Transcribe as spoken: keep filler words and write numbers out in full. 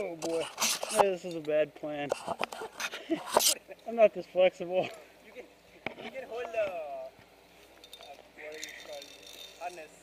Oh boy, maybe this is a bad plan. I'm not this flexible. You can, you can hold uh, uh, what is it called? Harness.